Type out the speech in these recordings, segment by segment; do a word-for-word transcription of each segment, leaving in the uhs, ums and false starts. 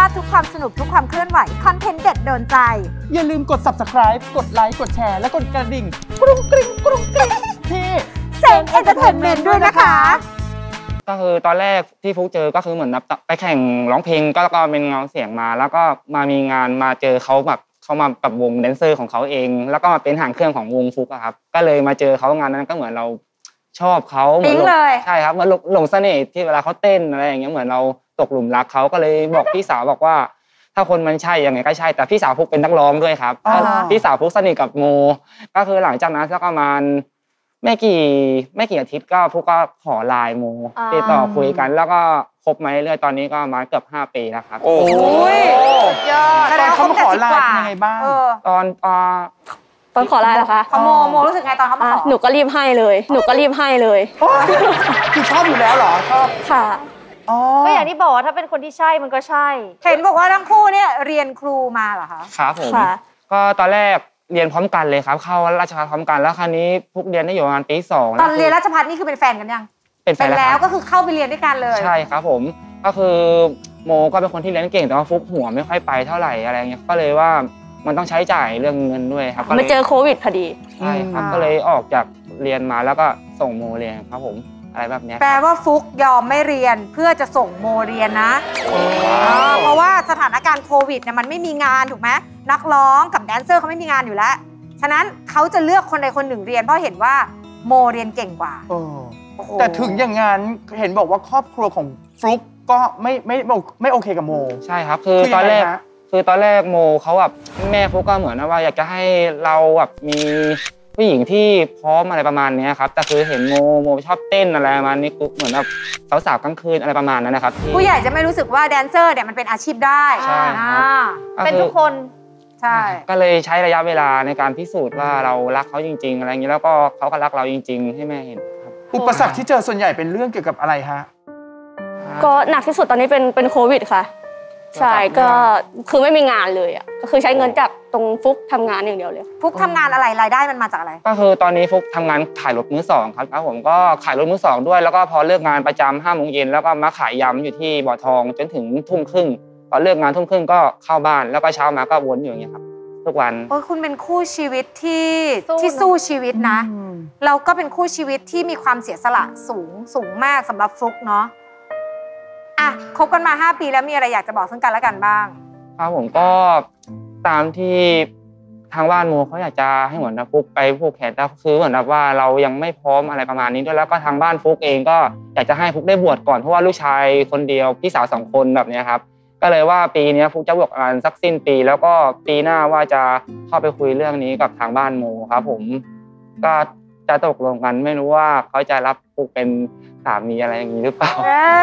ดทุกความสนุกทุกความเคลื่อนไหวคอนเทนต์เด็ดโดนใจอย่าลืมกด ซับสไครบ์ กดไลค์กดแชร์และกดกระดิ่งกรุ้งกริ้งกรุ้งกริ้งที่เซนเอนเตอร์เทนเมนต์ด้วยนะคะก็คือตอนแรกที่ฟุกเจอก็คือเหมือนไปแข่งร้องเพลงก็ก็เป็นเงาเสียงมาแล้วก็มามีงานมาเจอเขาแบบเขามากับวงแดนเซอร์ของเขาเองแล้วก็มาเป็นหางเครื่องของวงฟุกครับก็เลยมาเจอเขางานนั้นก็เหมือนเราชอบเขาเหมือนเลยใช่ครับเหมือนหลงเสน่ห์ที่เวลาเขาเต้นอะไรอย่างเงี้ยเหมือนเราตกหลุมรักเขาก็เลยบอกพี่สาวบอกว่าถ้าคนมันใช่ยังไงก็ใช่แต่พี่สาวฟุกเป็นนักร้องด้วยครับพี่สาวฟุกสนิทกับโมก็คือหลังจากนั้นสักประมาณไม่กี่ไม่กี่อาทิตย์ก็ฟุกก็ขอไลน์โมติดต่อคุยกันแล้วก็คบมาเรื่อยๆตอนนี้ก็มาเกือบห้าปีแล้วครับโอ้ยยอดตอนเขาขอไลน์ยังไงบ้างตอนตอนขอไลน์เหรอคะเขาโมโมรู้สึกไงตอนเขามาขอหนูก็รีบให้เลยหนูก็รีบให้เลยคือชอบอยู่แล้วเหรอชอบค่ะก็อย่างที่บอกว่าถ้าเป็นคนที่ใช่มันก็ใช่เห็นบอกว่าทั้งคู่เนี่ยเรียนครูมาเหรอคะครับผมก็ตอนแรกเรียนพร้อมกันเลยครับเข้าราชภัฏพร้อมกันแล้วคราวนี้พวกเรียนได้อยู่ประมาณปีสองตอนเรียนราชภัฏนี่คือเป็นแฟนกันยังเป็นแฟนแล้วก็คือเข้าไปเรียนด้วยกันเลยใช่ครับผมก็คือโมก็เป็นคนที่เรียนเก่งแต่ว่าฟุกหัวไม่ค่อยไปเท่าไหร่อะไรเงี้ยก็เลยว่ามันต้องใช้จ่ายเรื่องเงินด้วยครับมาเจอโควิดพอดีใช่ครับก็เลยออกจากเรียนมาแล้วก็ส่งโมเรียนครับผมอะไรแบบนี้แปลว่าฟุกยอมไม่เรียนเพื่อจะส่งโมเรียนนะเพราะว่าสถานการณ์โควิดเนี่ยมันไม่มีงานถูกไหมนักร้องกับแดนเซอร์เขาไม่มีงานอยู่แล้วฉะนั้นเขาจะเลือกคนใดคนหนึ่งเรียนเพราะเห็นว่าโมเรียนเก่งกว่าแต่ถึงอย่างนั้นเห็นบอกว่าครอบครัวของฟลุ๊กก็ไม่ไม่ไม่โอเคกับโมใช่ครับคือตอนแรกคือตอนแรกโมเขาแบบแม่ฟลุ๊กก็เหมือนว่าอยากจะให้เราแบบมีผู้หญิงที่พร้อมอะไรประมาณนี้ครับแต่คือเห็นโมโมชอบเต้นอะไรประมาณนี้เหมือนแบบสาวๆกลางคืนอะไรประมาณนั้นนะครับผู้ใหญ่จะไม่รู้สึกว่าแดนเซอร์เนี่ยมันเป็นอาชีพได้ใช่เป็นทุกคนใช่ก็เลยใช้ระยะเวลาในการพิสูจน์ว่าเรารักเขาจริงๆอะไรอย่างนี้แล้วก็เขาก็รักเราจริงๆให้แม่เห็นครับอุปสรรคที่เจอส่วนใหญ่เป็นเรื่องเกี่ยวกับอะไรฮะก็หนักที่สุดตอนนี้เป็นเป็นโควิดค่ะใช่ก็คือไม่มีงานเลยอ่ะก็คือใช้เงินจากตรงฟุกทำงานอย่างเดียวเลยฟุกทำงานอะไรรายได้มันมาจากอะไรก็คือตอนนี้ฟุกทำงานขายรถมือสองครับครับผมก็ขายรถมือสองด้วยแล้วก็พอเลิกงานประจำห้าโมงเย็นแล้วก็มาขายยำอยู่ที่บ่อทองจนถึงทุ่มครึ่งพอเลิกงานทุ่มครึ่งก็เข้าบ้านแล้วก็เช้ามาก็วนอยู่อย่างเงี้ยครับทุกวันโอ้คุณเป็นคู่ชีวิตที่ที่สู้ชีวิตนะเราก็เป็นคู่ชีวิตที่มีความเสียสละสูงสูงมากสำหรับฟลุ๊กเนาะอ่ะคบกันมาห้าปีแล้วมีอะไรอยากจะบอกซึ่งกันและกันบ้างครับผมก็ตามที่ทางบ้านโมเขาอยากจะให้เหมือนฟุกไปผูกแขนแล้วคือเหมือนแบบว่าเรายังไม่พร้อมอะไรประมาณนี้ด้วยแล้วก็ทางบ้านฟุกเองก็อยากจะให้ฟุกได้บวชก่อนเพราะว่าลูกชายคนเดียวพี่สาวสองคนแบบนี้ครับก็เลยว่าปีนี้ฟุกจะบวชประมาณสักสิ้นปีแล้วก็ปีหน้าว่าจะเข้าไปคุยเรื่องนี้กับทางบ้านโมครับผมก็จะตกลงกันไม่รู้ว่าเขาจะรับฟุกเป็นสามีอะไรอย่างนี้หรือเปล่า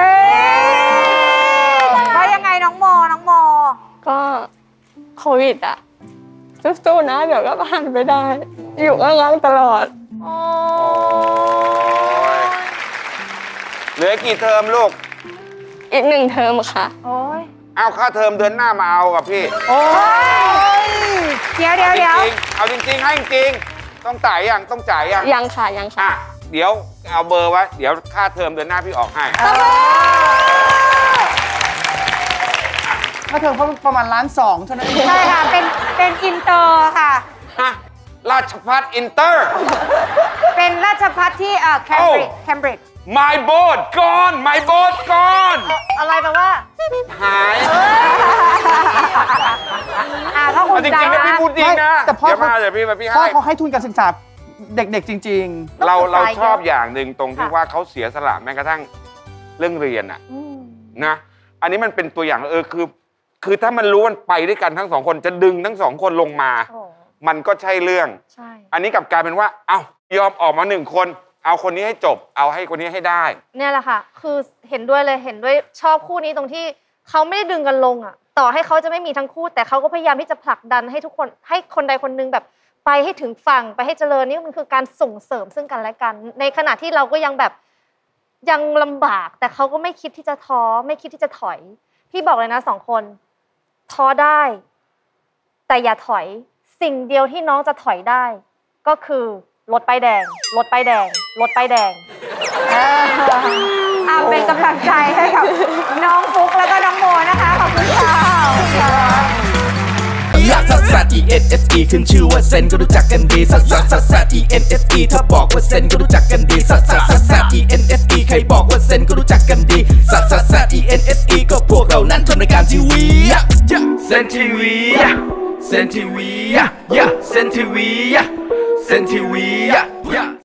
ว่ายังไงน้องโมน้องโมก็โควิดอ่ะสู้ๆนะเดี๋ยวก็ผ่านไปได้อยู่กับเราตลอดเหลือกี่เทอมลูกอีกหนึ่งเทอมค่ะโอ้ยเอาค่าเทอมเดือนหน้ามาเอากับพี่โอ้ยเดี๋ยวเดี๋ยวเดี๋ยวเอาจริงๆให้จริงต้องจ่ายยังต้องจ่ายยังยังค่ะยังค่ะเดี๋ยวเอาเบอร์ไว้เดี๋ยวค่าเทอมเดือนหน้าพี่ออกให้ค่าเทอมเขาประมาณล้านสองเท่านั้นใช่ค่ะเป็นเป็นอินเตอร์ค่ะราชภัฏอินเตอร์เป็นราชภัฏที่เอ่อแคมบริดจ์แคมบริดจ์ My boat gone My boat gone อะไรแปลว่าหายอ่าเขาคงจริงๆนะพี่พูดจริงนะแต่พ่อเขาเดี๋ยวพี่มาพี่ให้พ่อเขาให้ทุนการศึกษาเด็กๆจริงๆเราเราชอบอย่างหนึ่งตรงที่ว่าเขาเสียสละแม้กระทั่งเรื่องเรียนอะนะอันนี้มันเป็นตัวอย่างเออคือคือถ้ามันรู้มันไปด้วยกันทั้งสองคนจะดึงทั้งสองคนลงมามันก็ใช่เรื่องอันนี้กลับกลายเป็นว่าเอ้ายอมออกมาหนึ่งคนเอาคนนี้ให้จบเอาให้คนนี้ให้ได้เนี่ยแหละค่ะคือเห็นด้วยเลยเห็นด้วยชอบคู่นี้ตรงที่เขาไม่ได้ดึงกันลงอ่ะต่อให้เขาจะไม่มีทั้งคู่แต่เขาก็พยายามที่จะผลักดันให้ทุกคนให้คนใดคนหนึ่งแบบไปให้ถึงฝั่งไปให้เจริญนี่มันคือการส่งเสริมซึ่งกันและกันในขณะที่เราก็ยังแบบยังลำบากแต่เขาก็ไม่คิดที่จะท้อไม่คิดที่จะถอยพี่บอกเลยนะสองคนท้อได้แต่อย่าถอยสิ่งเดียวที่น้องจะถอยได้ก็คือรถป้ายแดงรถป้ายแดงรถป้ายแดงอ่าเป็นกำลังใจให้กับน้องฟุ๊กแล้วก็น้องโมนะคะขอบคุณค่ะ N S E ขึ้นชื่อว่าเซนก็รู้จักกันดีซัสซัสซัสซัส E N S E ถ้าบอกว่าเซนก็รู้จักกันดีซัสซัสซัสซัส E N S E ใครบอกว่าเซนก็รู้จักกันดีซัสซัสซัส E N S E ก็พวกเรานั้นทำรายการทีวีเซนทีวีเซนทีวีเซนทีวีเซนทีวี